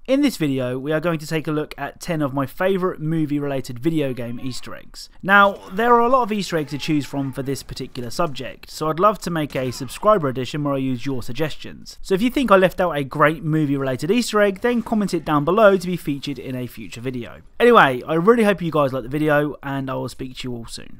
In this video, we are going to take a look at 10 of my favourite movie-related video game Easter eggs. Now, there are a lot of Easter eggs to choose from for this particular subject, so I'd love to make a subscriber edition where I use your suggestions. So if you think I left out a great movie-related Easter egg, then comment it down below to be featured in a future video. Anyway, I really hope you guys like the video, and I will speak to you all soon.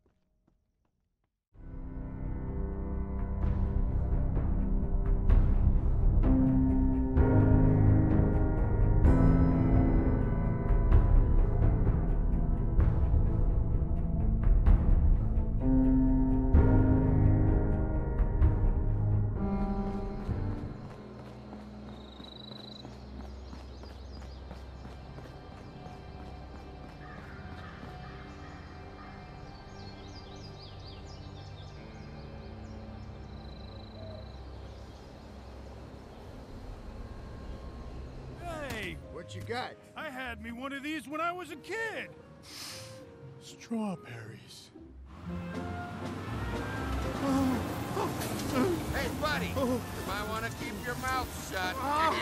What you got? I had me one of these when I was a kid. Strawberries. Hey, buddy, you might want to keep your mouth shut.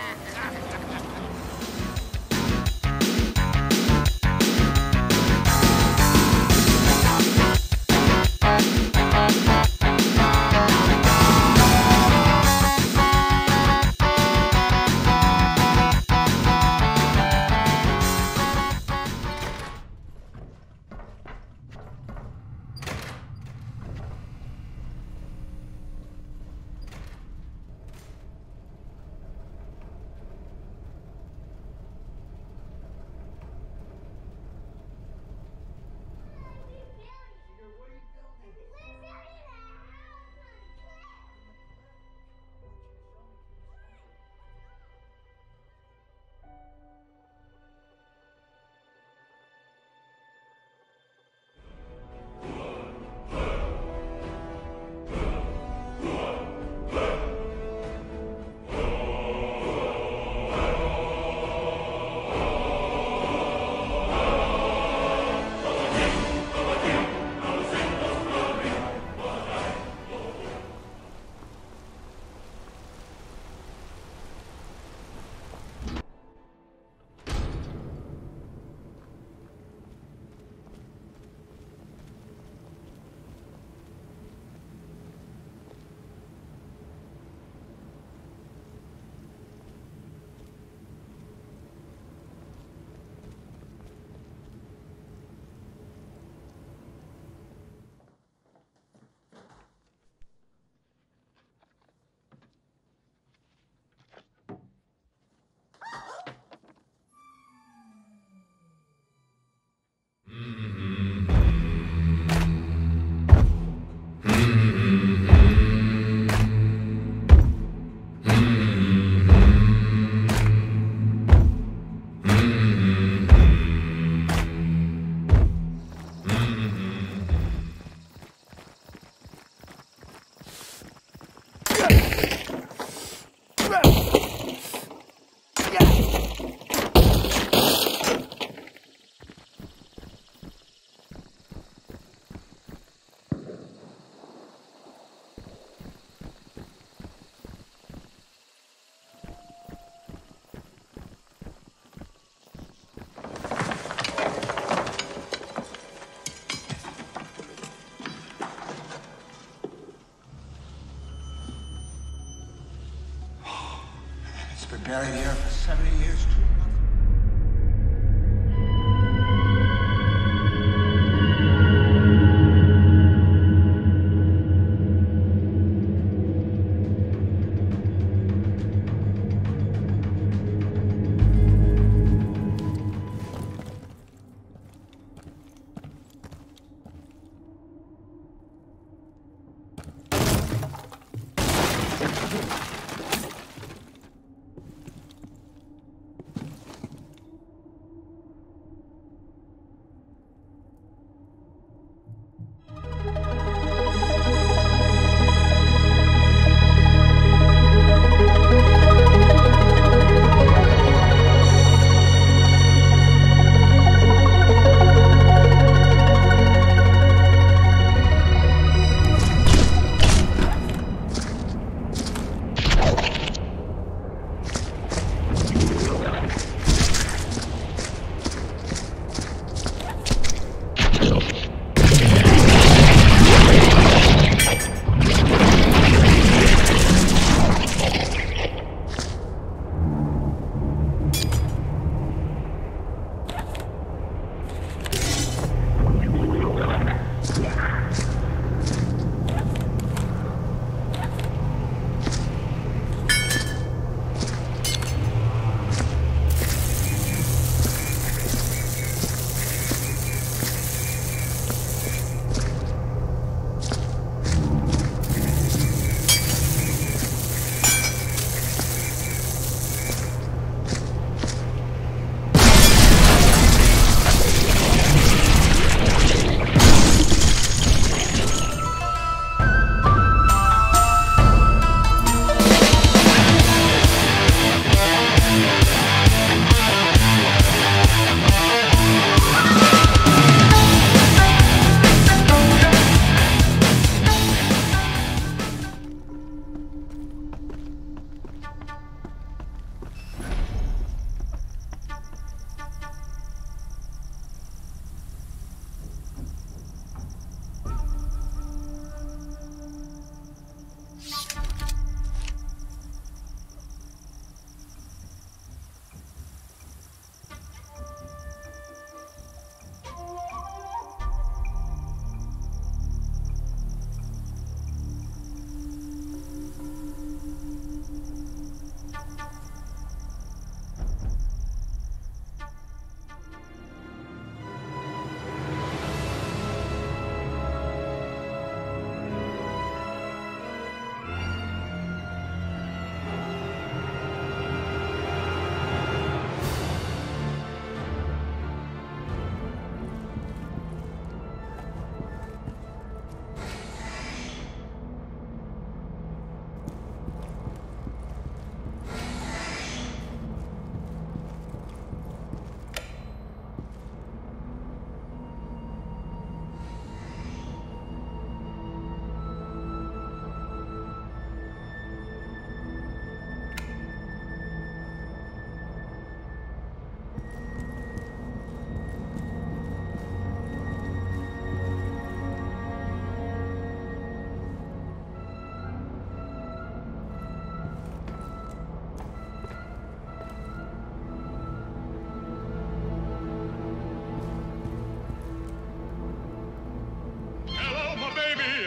Been buried here for 70 years too.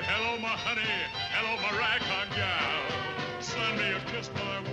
Hello, my honey. Hello, my ragtime gal. Send me a kiss, my